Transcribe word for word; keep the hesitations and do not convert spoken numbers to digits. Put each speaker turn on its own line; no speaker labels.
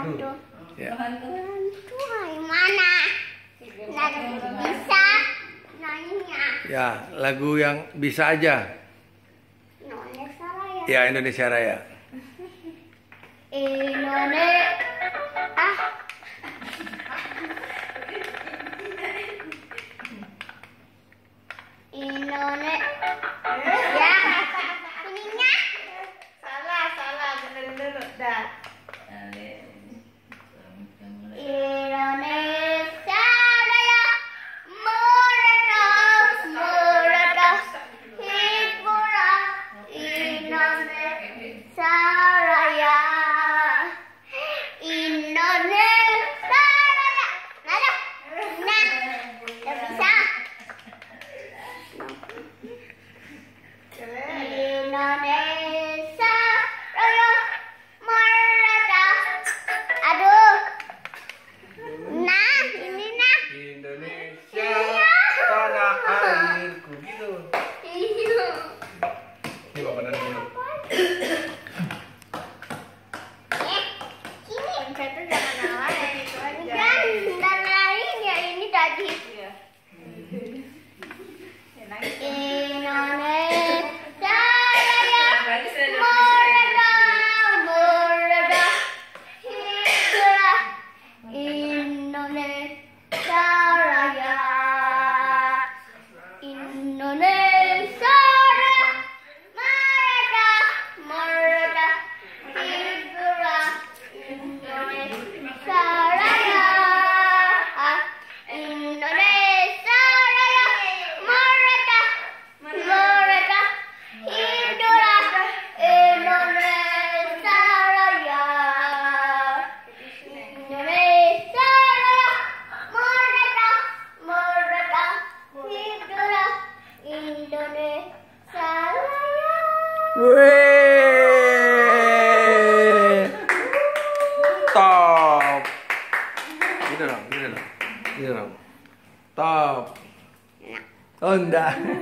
Hantu.
Ya.
Hantu mana? Lagu bisa nanya.
Ya, lagu yang bisa aja.
Indonesia Raya.
Ya, Indonesia Raya.
Indonesia. Ah. Indonesia. Ya. Ininya.
Salah, salah, bener dulu, dah.
Indonesia Raya merdeka, merdeka, hiburan Indonesia Raya, Indonesia Raya. Nada, nah, udah bisa. Indonesia Raya merdeka. Aduh. Nah, ini nah.
Indonesia tanah airku gitu.
Iya.
Ini Bapak dan Ibu.
Eh, sini.
Pencet tuh jangan ngalah, yang itu aja.
Kan, dan lain ya ini tadi.
Iya. Ya, nangis.
Indonesia Raya
Berarti sudah ada
merdeka, merdeka, hidup Indonesia Raya, Indonesia Raya, merdeka, merdeka, hidup Indonesia Raya, Indonesia Raya, merdeka, merdeka, hidup Indonesia Raya, Indonesia Raya, merdeka, merdeka, hidup Indonesia Raya.
Wih. Top. Gitu dong, gitu dong. Gitu dong. Top. Oh, enggak.